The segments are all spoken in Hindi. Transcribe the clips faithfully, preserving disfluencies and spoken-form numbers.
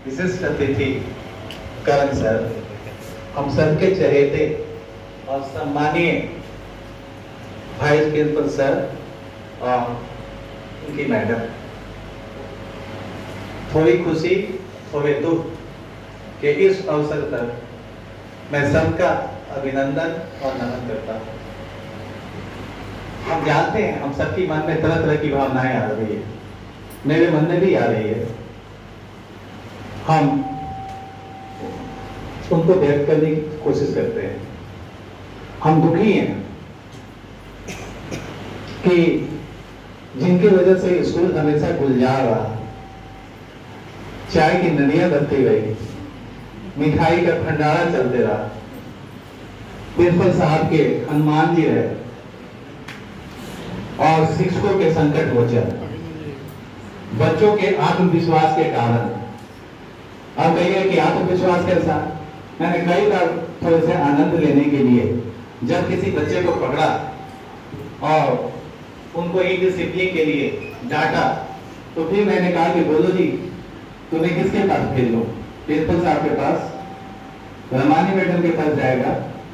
विशिष्ट अतिथि करण सर, हम सबके चहेते और सम्मानीय वाइस प्रिंसिपल सर और उनकी मैडम, थोड़ी खुशी थोड़े दुख के इस अवसर पर मैं सबका अभिनंदन और नमन करता हूँ। हम जानते हैं, हम सबकी मन में तरह तरह की भावनाएं आ रही है, मेरे मन में भी आ रही है। हम उनको व्यक्त करने की कोशिश करते हैं। हम दुखी हैं कि जिनकी वजह से स्कूल हमेशा गुलजार रहा, चाय की नदियां बहती रही, मिठाई का भंडारा चलते रहा, प्रिंसिपल साहब के हनुमान जी रहे और शिक्षकों के संकट मोचन, बच्चों के आत्मविश्वास के कारण। अब कहिए कि आत्मविश्वास कैसा? मैंने कई बार थोड़े से आनंद लेने के लिए जब किसी बच्चे को पकड़ा और उनको एक डिसिप्लिन के लिए डांटा, तो फिर मैंने कहा कि बोलो जी, तुम्हें किसके पास भेज दो? प्रिंसिपल साहब के पास, रमानी मैडम के पास जाएगा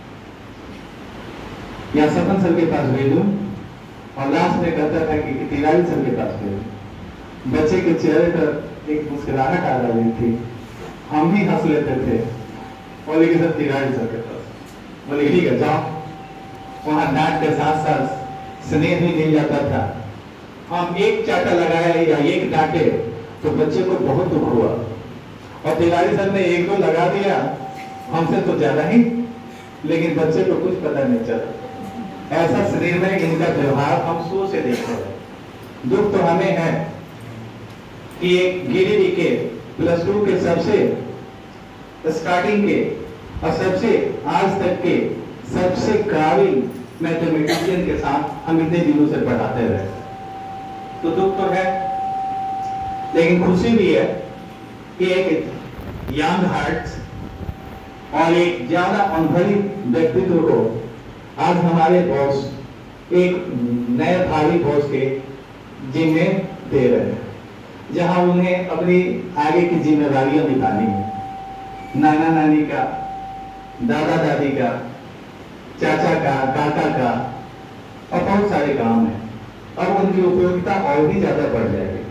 या सपन सर के पास भेजूं? और लास्ट में कहता था कि तिवारी सर के पास भेजूं। बच्चे के चेहरे पर एक मुस्कुराहट आ रही थी, हम भी हंस लेते थे और लेकिन सर तिवारी सर के पास। बोले ठीक है जाओ। वहां डांट के साथ साथ स्नेह भी मिल जाता था। हम एक चाटा लगाया या एक डांटे तो बच्चे को बहुत दुख हुआ, और तिवारी सर ने एक दो लगा दिया हमसे तो ज्यादा ही, लेकिन बच्चे को कुछ पता नहीं चला। ऐसा शरीर में इनका व्यवहार हम शुरू से देखते हैं। दुख तो हमें है कि एक गिरिडीह के प्लस टू के सबसे स्टार्टिंग के और सबसे आज तक के सबसे काबिल मैथमेटिशियन के साथ हम इतने दिनों से पढ़ाते रहे, तो दुख तो है, लेकिन खुशी भी है कि एक यंग हार्ट और एक ज्यादा अनुभवी व्यक्तित्व को आज हमारे बॉस एक नए भावी बॉस के जिम्मे दे रहे हैं, जहां उन्हें अपनी आगे की जिम्मेदारियां निभानी है। नाना नानी का, दादा दादी का, चाचा का, काका का और बहुत सारे काम है, और उनकी उपयोगिता और भी ज्यादा बढ़ जाएगी।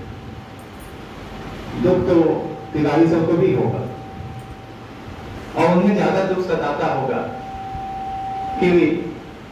दुख तो तिवारी सब को भी होगा, और उन्हें ज्यादा दुख सताता होगा कि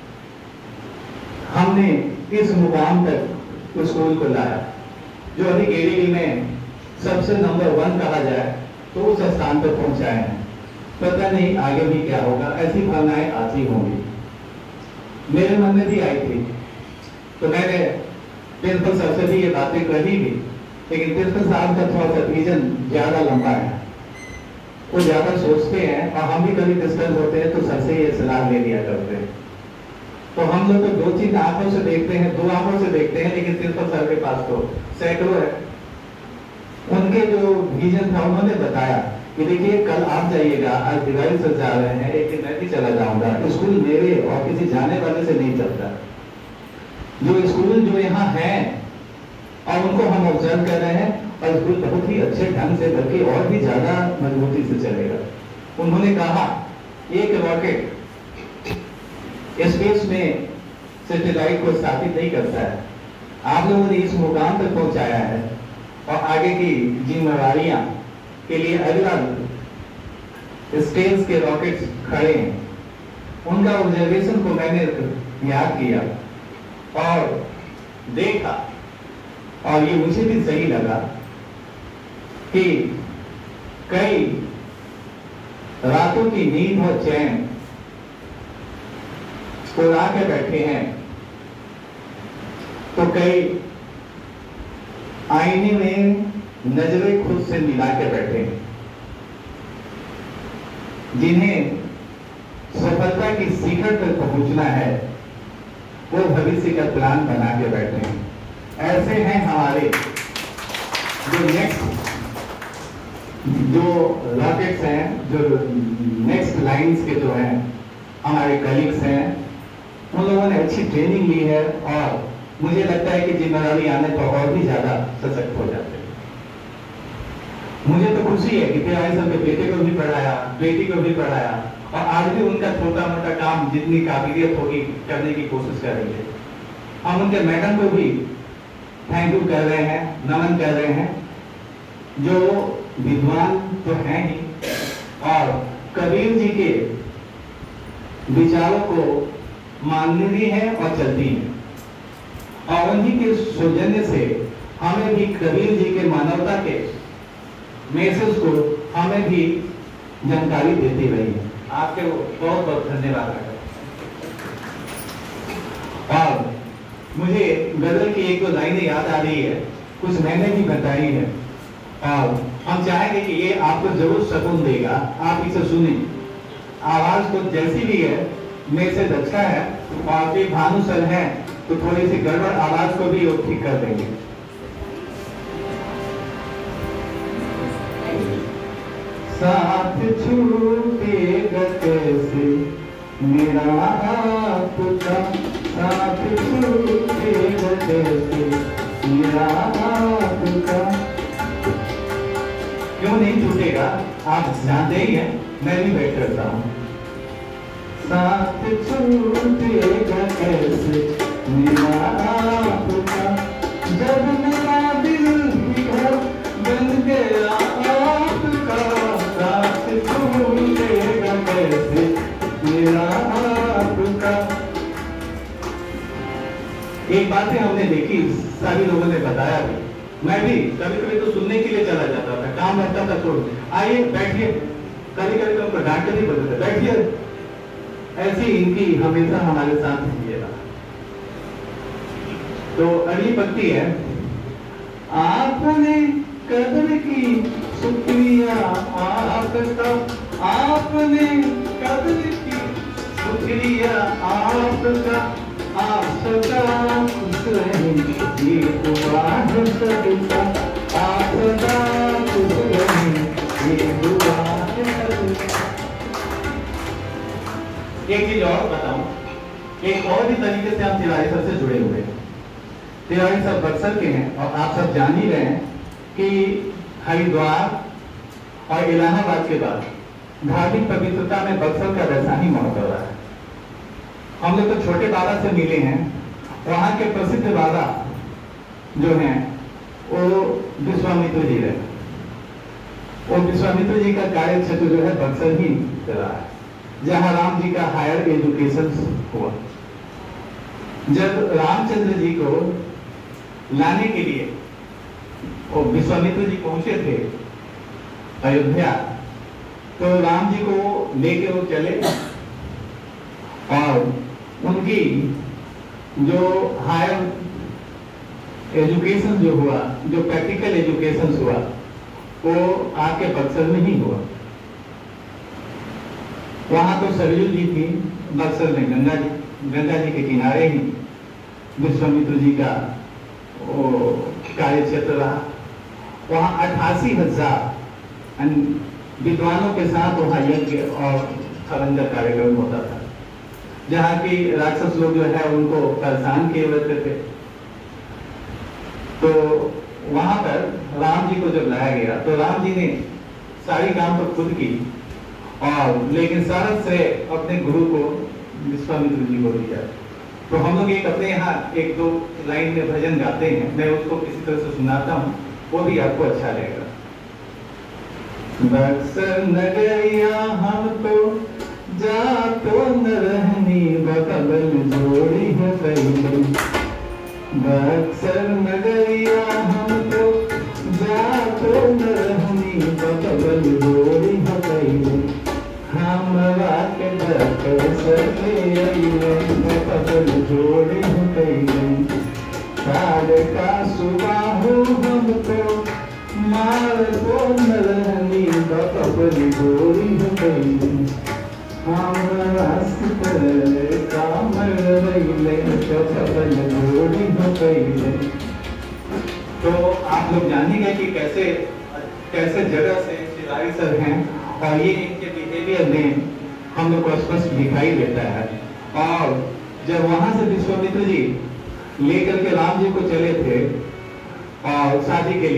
हमने इस मुकाम तक स्कूल को लाया, जो अभी गिरिडीह में सबसे नंबर वन कहा जाए तो उस स्थान पर पहुंचाए हैं। पता नहीं आगे भी क्या होगा, ऐसी भावनाएं आती होंगी, मेरे मन में भी आई थी। तो मैंने प्रिंसिपल साहब से भी ये बातें कही भी, लेकिन प्रिंसिपल साहब का थोड़ा सा विजन ज्यादा लंबा है, वो ज्यादा सोचते हैं, और हम भी कभी डिस्कस होते हैं तो सर से ये सलाह ले लिया करते हैं। तो हम लोग तो दो तीन आंखों से देखते हैं, दो आंखों से देखते हैं, लेकिन प्रिंसिपल सर के पास तो सैकड़ों है। उनके जो विजन था उन्होंने बताया कि देखिए कल आप जाइएगा, आज तिवारी सर जा रहे हैं, एक दिन मैं भी चला जाऊंगा। स्कूल मेरे और किसी जाने वाले से नहीं चलता। जो स्कूल जो यहाँ है और उनको हम ऑब्जर्व कर रहे हैं, और स्कूल बहुत ही अच्छे ढंग से बल्कि और भी ज्यादा मजबूती से चलेगा। उन्होंने कहा एक रॉकेट स्पेस में सैटेलाइट को स्थापित नहीं करता है, आप लोगों ने इस मुकाम तक पहुंचाया है, और आगे की जिम्मेवारियां के लिए अगला स्टेज के रॉकेट्स खड़े हैं। उनका ऑब्जर्वेशन को मैंने याद किया और देखा, और ये मुझे भी सही लगा कि कई रातों की नींद और चैन उड़ा के बैठे हैं, तो कई आईने में नजरें खुद से मिला के बैठे हैं, जिन्हें सफलता की शिखर तक पहुंचना है, वो भविष्य का प्लान बना के बैठे हैं। ऐसे हैं हमारे जो नेक्स्ट जो रॉकेट्स हैं, जो नेक्स्ट लाइंस के जो हैं हमारे कलीग्स हैं, उन लोगों ने अच्छी ट्रेनिंग ली है, और मुझे लगता है कि जिम्मेदारी आने पर और भी ज्यादा सशक्त हो जाते हैं। मुझे तो खुशी है कि तिवारी सर के बेटे को भी पढ़ाया, बेटी को भी पढ़ाया, और आज भी उनका छोटा मोटा काम जितनी काबिलियत होगी करने की कोशिश करेंगे। हम उनके मैडम को भी थैंक यू कर रहे हैं, नमन कर रहे हैं, जो विद्वान तो हैं ही और कबीर जी के विचारों को मानने भी है और चलती है। और उन्हीं के सौजन्य से हमें भी कबीर जी के मानवता के मैसेज को हमें भी जानकारी देती रही है। आपके बहुत बहुत धन्यवाद। और मुझे गजल की एक दो लाइनें याद आ रही है, कुछ मैंने भी बताई है, और हम चाहेंगे कि ये आपको जरूर सुकून देगा। आप इसे सुने, आवाज तो जैसी भी है मैसेज अच्छा है, और भी भानु सर है तो थोड़ी सी गड़बड़ आवाज को भी वो ठीक कर देंगे। साथ छूटेगा कैसे मेरा आपका, साथ छूटेगा कैसे मेरा आपका। क्यों नहीं छूटेगा, आप जानते ही हैं, मैं भी बैठ करता हूँ। साथ छूटेगा कैसे मेरा आपका, जब मेरा दिल भी घर बन गया आपका, साथ छूटेगा कैसे मेरा आपका। एक बात हमने देखी, सभी लोगों ने बताया भी, मैं भी कभी कभी तो सुनने के लिए चला जाता था, काम रहता था छोड़, आइए बैठिए, कभी कभी उनको डांट कर ही बोलते थे बैठिए। ऐसी इनकी हमेशा हमारे साथ रहिएगा। तो अगली पंक्ति है, आपने कदर की शुक्रिया आपका, आपने कदर की शुक्रिया आपका, आप सदा खुश रहें ये दुआ है सबका, आप सदा खुश रहें ये दुआ है सबका। एक चीज और बताऊं, एक और भी तरीके से हम तिवारी सर से जुड़े हुए हैं। तिवारी सर बक्सर के हैं और आप सब जान ही रहे हैं कि हरिद्वार और इलाहाबाद के बाद धार्मिक पवित्रता में बक्सर का वैसा ही महत्व रहा है। हम लोग तो छोटे बाबा से मिले हैं, वहां के प्रसिद्ध बाबा जो हैं वो विश्वामित्र जी रहे। वो विश्वामित्र जी का कार्य क्षेत्र जो है बक्सर ही रहा है, जहां राम जी का हायर एजुकेशन हुआ। जब रामचंद्र जी को लाने के लिए वो विश्वामित्र जी पहुंचे थे अयोध्या, तो राम जी को लेके वो चले और उनकी जो हायर एजुकेशन जो हुआ, जो प्रैक्टिकल एजुकेशन हुआ, वो आपके बक्सर में ही हुआ। वहां तो सरयू जी थी, बक्सर में गंगा जी, गंगा जी के किनारे ही विश्वामित्र जी का वो कार्य क्षेत्र रहा। वहां अठासी हजार विद्वानों के साथ वहां यज्ञ और खरंजा कार्यक्रम होता था, जहाँ की राक्षस लोग जो है उनको परेशान किए रहते थे। तो वहां पर राम जी को जब लाया गया तो राम जी ने सारी काम तो खुद की, और लेकिन सारा श्रेय अपने गुरु को विश्वामित्र जी को दिया। तो हम लोग एक अपने यहाँ एक दो लाइन में भजन गाते हैं, मैं उसको किसी तरह से सुनाता हूँ, वो भी आपको अच्छा लगेगा। बक्सर नगरिया हम तो जा तो न रहनी, बकबल जोड़ी है कई। बक्सर नगरिया हम तो जा तो न रहनी, बकबल जोड़ी है कई। हमरा के बक्सर ले आइए, बकबल जोड़ी है कई। साढ़े का सुबह हो हम तो मार तो न रहनी, बकबल जोड़ी है कई। हमरा सितर काम रईले, बकबल जोड़ी है कई। तो आप लोग जानिएगा कि कैसे कैसे जगह से तिवारी सर हैं, और ये इनके बिहेवियर में हम लोग को स्पष्ट दिखाई देता है। और जब वहां से विश्वामित्र जी लेकर के राम जी को चले थे और शादी के लिए,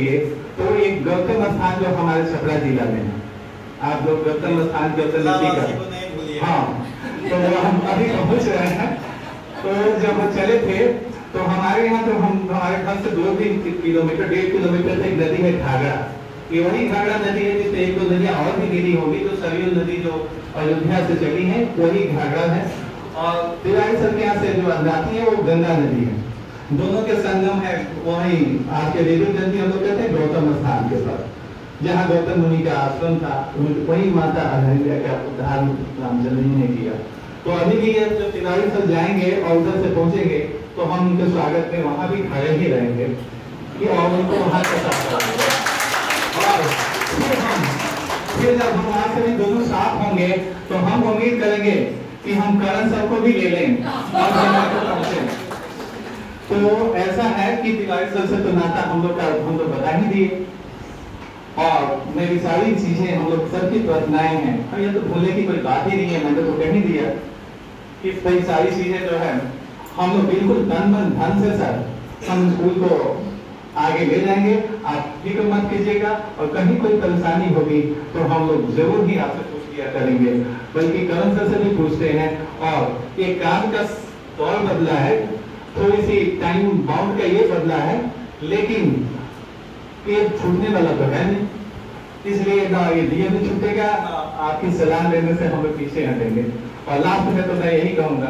तो एक गौतम स्थान जो हमारे छपरा जिला में है, आप लोग गौतम स्थान गौतम नदी का, हाँ, तो हम अभी पहुंच रहे हैं। तो जब चले थे तो हमारे यहाँ तो हम हमारे घर से दो तीन किलोमीटर डेढ़ किलोमीटर से एक नदी है घाघरा। ये वही घाघरा नदी है जिससे एक दो नदियाँ और भी गिरी होगी, तो सरयू नदी जो अयोध्या से चली है वही घाघरा है। और तिवारी सर के यहाँ से जो जाती है वो गंगा नदी है, दोनों के संगम है वही आज के रेडियो नदी हम लोग कहते हैं गौतम स्थान के पास, जहाँ गौतम मुनि का आश्रम था, वही माता अहिल्या का उद्धार रामचंद्र जी ने किया। तो अभी भी ये जो तिवारी सर जाएंगे और उधर से पहुंचेंगे तो हम उनके स्वागत में वहां भी खड़े ही रहेंगे कि और उनको वहां का करेंगे। और फिर हम फिर जब हम वहां से भी दोनों साथ होंगे तो हम उम्मीद करेंगे कि हम करण सर को भी ले लें और पहुंचे। तो ऐसा है कि तिवारी सर से तो नाता हम लोग का हम तो बता ही दिए, और मेरी सारी चीजें हम लोग सबकी प्रार्थनाएं हैं, और ये तो भूलने की कोई बात ही नहीं है, मैंने तो कह ही दिया कि कई सारी चीजें जो है हम लोग बिल्कुल तन मन धन से सर हम स्कूल को आगे ले जाएंगे। आप फिक्र मत कीजिएगा, और कहीं कोई परेशानी होगी तो हम लोग जरूर ही आपसे पूछ लिया करेंगे, बल्कि करण सर से भी पूछते हैं। और एक काम का दौर बदला है, थोड़ी सी टाइम बाउंड का ये बदला है, लेकिन ये छूटने वाला तो है नहीं, इसलिए ना ये दिए भी छूटेगा, आपकी सलाह लेने से हम लोग पीछे हटेंगे। और लास्ट में तो मैं यही कहूंगा,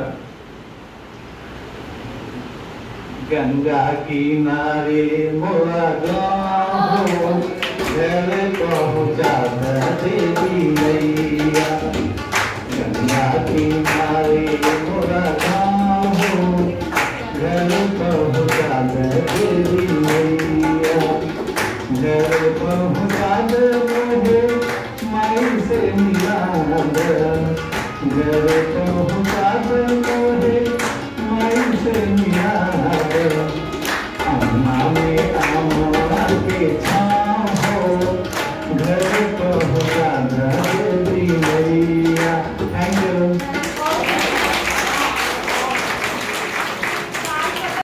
गंगा किनारे मोरा गाँव घर पहुँचा देवी मैया, गंगा किनारे मोरा गाँव घर पहुँचा देवी मैया, घर पहुँचा दे मुझे माई से मिला दे, घर पहुँचा दे मुझे माई से मिला दे।